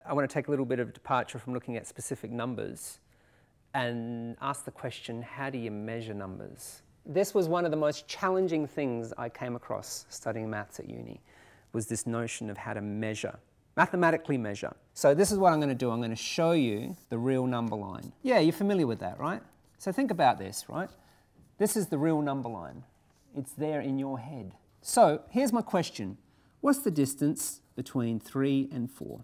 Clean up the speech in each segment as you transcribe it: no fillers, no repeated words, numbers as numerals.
I want to take a little bit of departure from looking at specific numbers and ask the question, how do you measure numbers? This was one of the most challenging things I came across studying maths at uni, was this notion of how to measure, mathematically measure. So this is what I'm going to do. I'm going to show you the real number line. Yeah, you're familiar with that, right? So think about this, right? This is the real number line. It's there in your head. So here's my question. What's the distance between 3 and 4?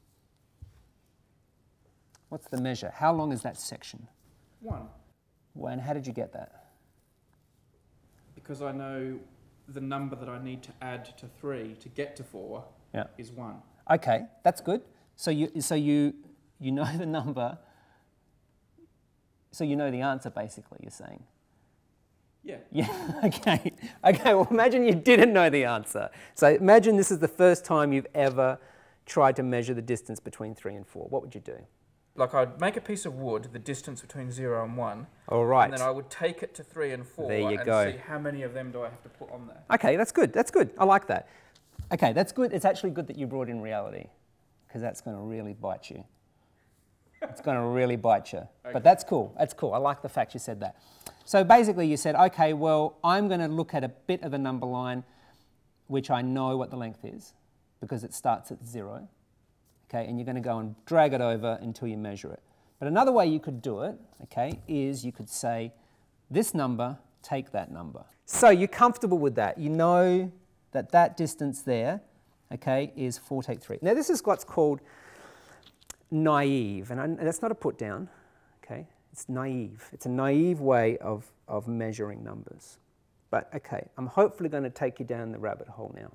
What's the measure? How long is that section? 1. Well, and how did you get that? Because I know the number that I need to add to 3 to get to 4 is 1. Okay, that's good. So you know the number, so you know the answer basically, you're saying. Yeah. Yeah, okay. Okay, well imagine you didn't know the answer. So imagine this is the first time you've ever tried to measure the distance between 3 and 4. What would you do? Like I'd make a piece of wood, the distance between 0 and 1. All right. And then I would take it to 3 and 4 there you and go. see how many of them do I have to put on there. Okay, that's good. That's good. I like that. Okay, that's good. It's actually good that you brought in reality, because that's going to really bite you. It's going to really bite you. Okay. But that's cool. That's cool. I like the fact you said that. So basically you said, okay, well, I'm going to look at a bit of the number line which I know what the length is, because it starts at 0. Okay, and you're going to go and drag it over until you measure it. But another way you could do it, okay, is you could say, this number, take that number. So you're comfortable with that. You know that that distance there, okay, is 4 take 3. Now this is what's called naive, and that's not a put down, okay? It's naive. It's a naive way of measuring numbers. But okay, I'm hopefully going to take you down the rabbit hole now.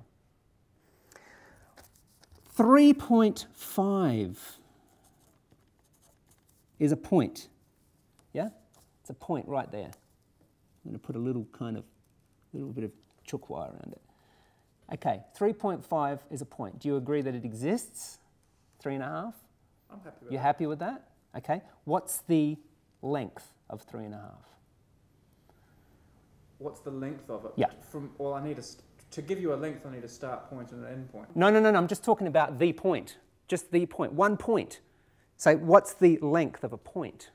3.5 is a point, yeah? It's a point right there. I'm going to put a little bit of chook wire around it. Okay, 3.5 is a point. Do you agree that it exists? 3.5? I'm happy with that. You're happy with that? Okay. What's the length of 3.5? What's the length of it? Yeah. Well, I need to give you a length, I need a start point and an end point. No, I'm just talking about the point. Just the point. One point. So what's the length of a point?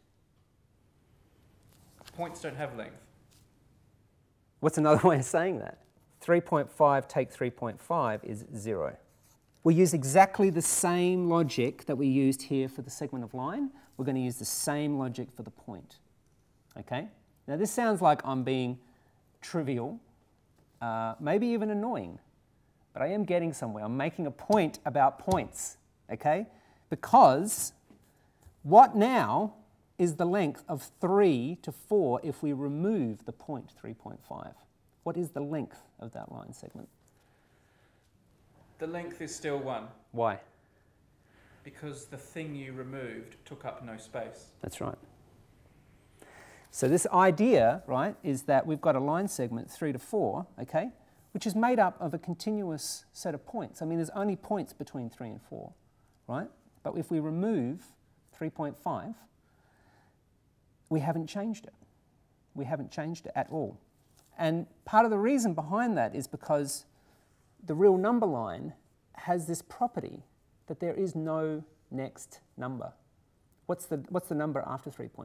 Points don't have length. What's another way of saying that? 3.5 take 3.5 is 0. We use exactly the same logic that we used here for the segment of line. We're going to use the same logic for the point. Okay? Now this sounds like I'm being trivial, maybe even annoying, but I am getting somewhere. I'm making a point about points, okay? Because what now is the length of 3 to 4 if we remove the point 3.5? What is the length of that line segment? The length is still 1. Why? Because the thing you removed took up no space. That's right. So this idea, right, is that we've got a line segment 3 to 4, okay, which is made up of a continuous set of points. I mean, there's only points between 3 and 4, right? But if we remove 3.5, we haven't changed it. We haven't changed it at all. And part of the reason behind that is because the real number line has this property that there is no next number. What's the number after 3.5?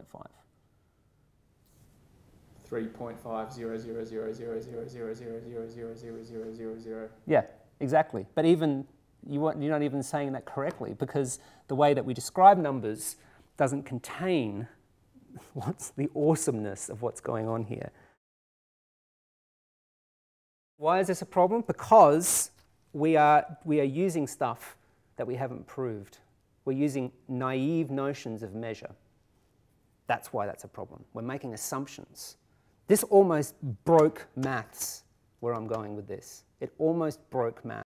3.500000000000000. Yeah, exactly. But even you're not even saying that correctly, because the way that we describe numbers doesn't contain what's the awesomeness of what's going on here. Why is this a problem? Because we are using stuff that we haven't proved. We're using naive notions of measure. That's why that's a problem. We're making assumptions. This almost broke maths, where I'm going with this. It almost broke maths.